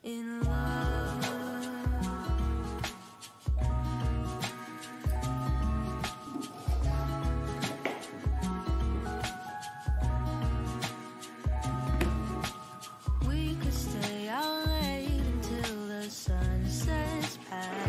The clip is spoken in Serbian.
in love. We could stay out late until the sun sets past.